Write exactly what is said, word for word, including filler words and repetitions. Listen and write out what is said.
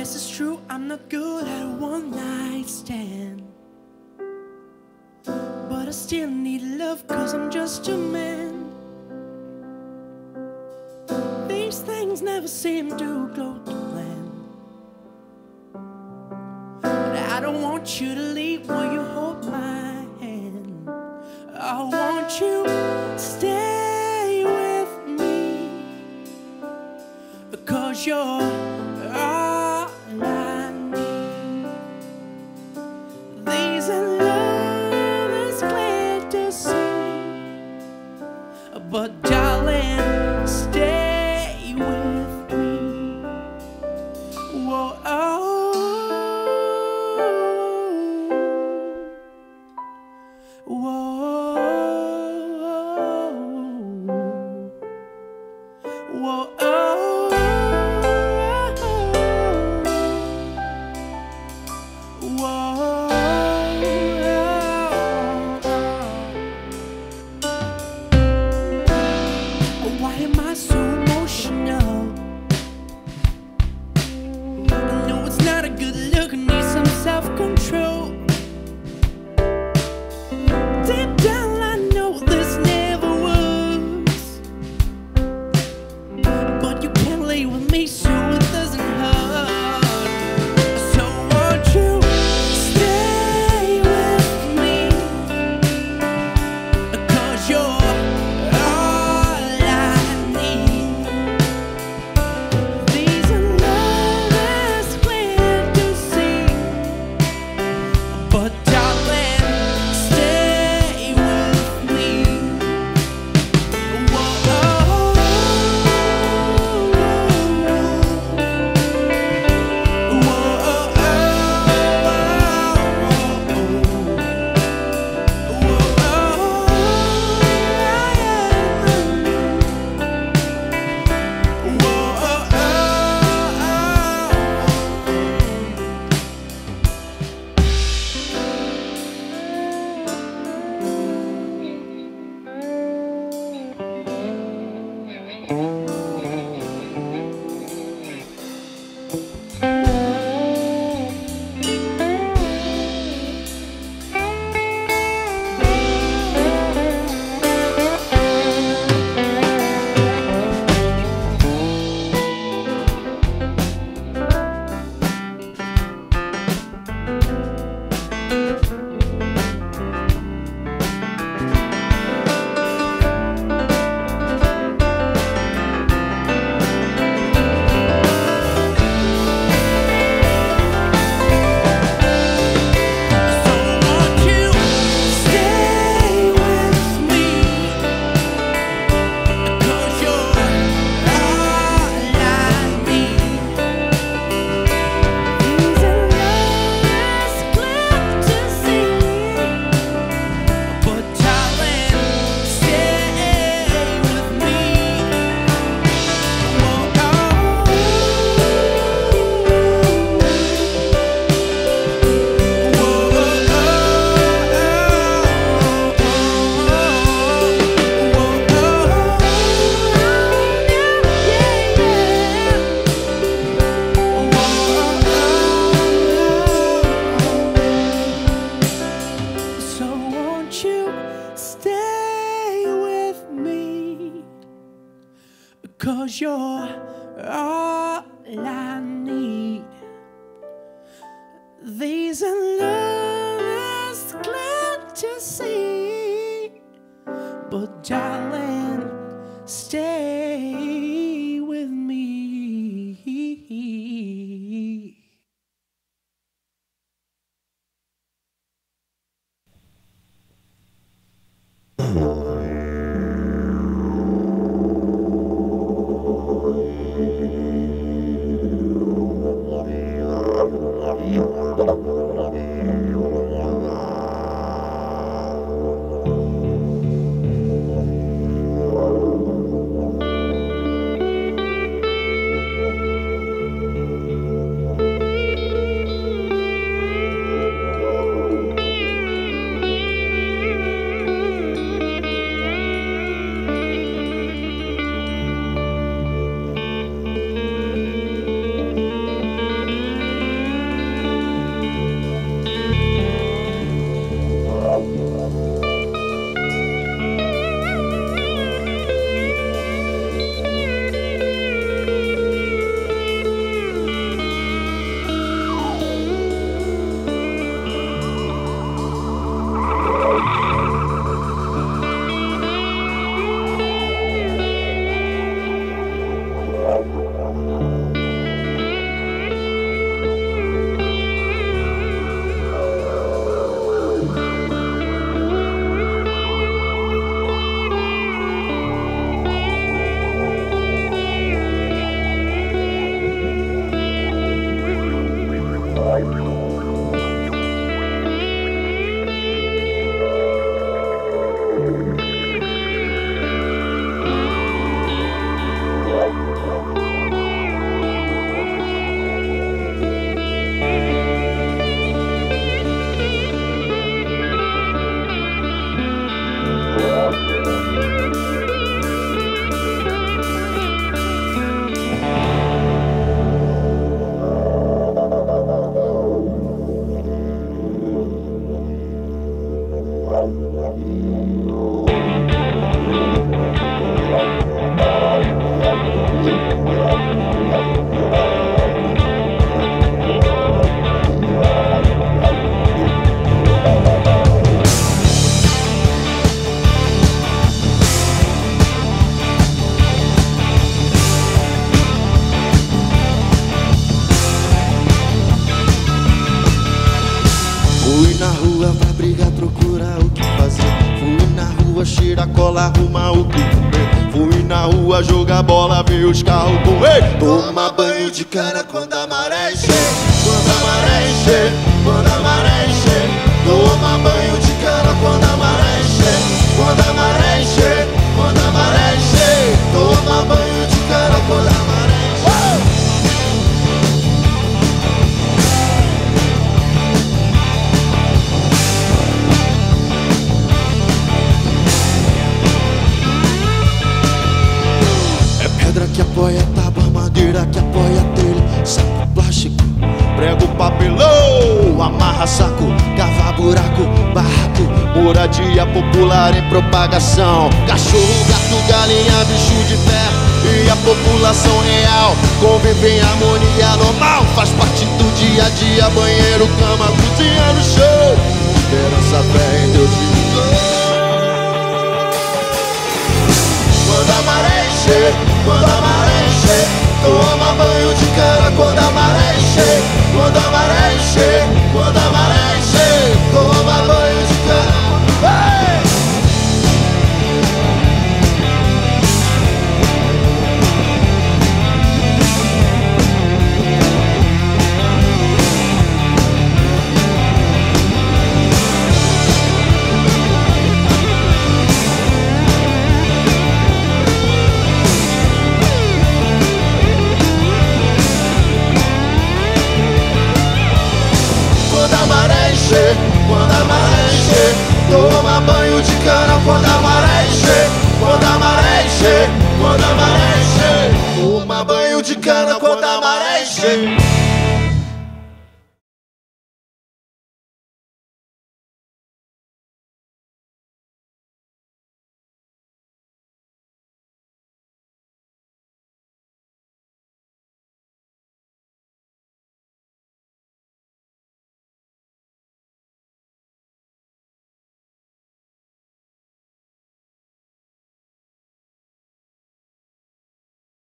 Yes, it's true, I'm not good at a one-night stand, but I still need love, cause I'm just a man. These things never seem to go to plan, but I don't want you to leave. Will you hold my hand? I want you to stay with me, because you're all I need. These are love is clear to see, but darling, stay with me. Whoa, oh, whoa, whoa, oh. Why am I so emotional? I know it's not a good look, I need some self-control. Deep down I know this never works, but you can't lay with me so it doesn't hurt. So won't you stay with me, cause you're cause you're all I need. These are lovers glad to see, but darling, stay with me. Fui na rua pra brigar, procurar o que fazer. Fui na rua cheirar cola, arrumar o que comer. Fui na rua jogar bola, ver os carros correr. Toma banho de cara quando a maré encher. Quando a maré encher, quando a maré encher. Toma banho de cara quando a maré encher. Quando a maré encher, quando a maré encher. Toma banho de cara quando a maré encher. Que apoia tábua, madeira que apoia telha, saco plástico, prego papelão, amarra saco, cava buraco, barraco, moradia popular em propagação. Cachorro, gato, galinha, bicho de pé e a população real convive em harmonia normal. Faz parte do dia a dia, banheiro, cama, cozinha no chão. Esperança, fé em Deus e quando a maré encher, quando a maré encher, toma banho de cara quando a maré encher. Quando a maré encher, quando a maré encher, toma banho de cara. Hey! Quando a maré encher, toma